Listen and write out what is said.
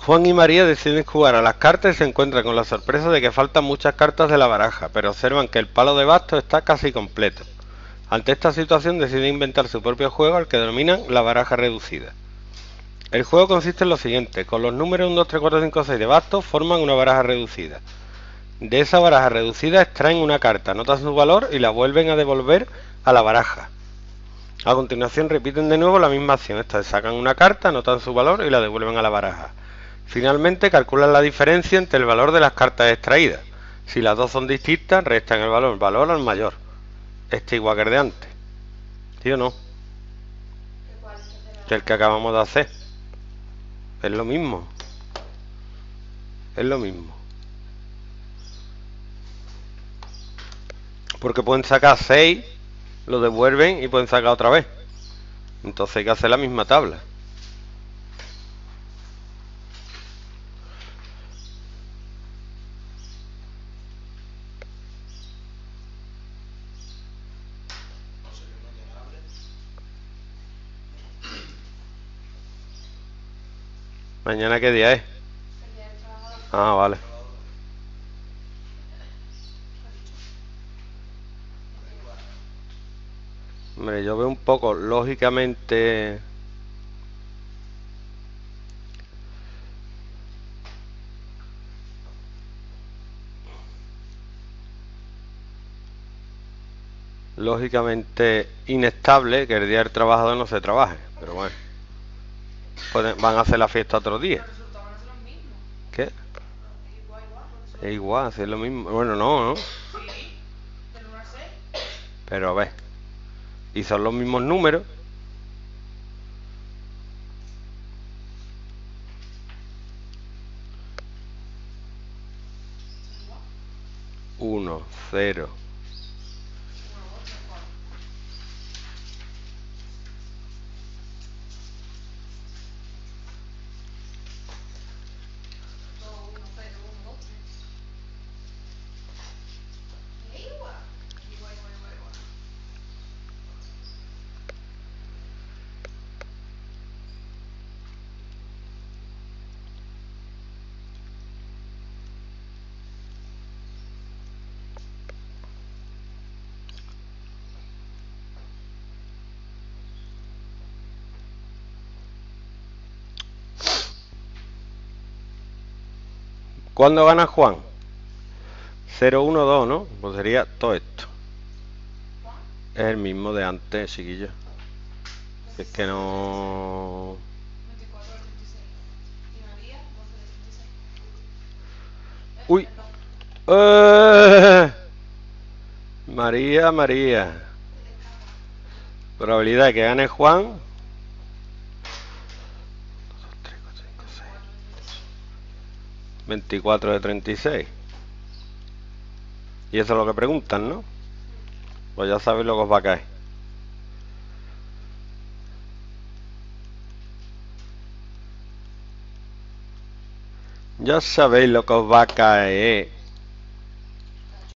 Juan y María deciden jugar a las cartas y se encuentran con la sorpresa de que faltan muchas cartas de la baraja, pero observan que el palo de bastos está casi completo. Ante esta situación deciden inventar su propio juego al que denominan la baraja reducida. El juego consiste en lo siguiente: con los números 1, 2, 3, 4, 5, 6 de bastos forman una baraja reducida. De esa baraja reducida extraen una carta, anotan su valor y la vuelven a devolver a la baraja. A continuación repiten de nuevo la misma acción, esta vez sacan una carta, anotan su valor y la devuelven a la baraja. Finalmente calculan la diferencia entre el valor de las cartas extraídas. Si las dos son distintas, restan el valor al mayor. Este igual que el de antes. ¿Sí o no? Que el que acabamos de hacer. Es lo mismo. Es lo mismo. Porque pueden sacar 6, lo devuelven y pueden sacar otra vez. Entonces hay que hacer la misma tabla. ¿Mañana qué día es? Ah, vale. Hombre, yo veo un poco lógicamente. Lógicamente inestable que el día del trabajador no se trabaje, pero bueno, van a hacer la fiesta otro día. ¿Qué? Es igual, si es lo mismo. Bueno, no. Pero a ver, y son los mismos números. 1, 0. ¿Cuándo gana Juan? 0, 1, 2, ¿no? Pues sería todo esto. Es el mismo de antes, chiquillo. Es que no. Uy. María. Probabilidad de que gane Juan. 24 de 36. Y eso es lo que preguntan, ¿no? Pues ya sabéis lo que os va a caer. Ya sabéis lo que os va a caer.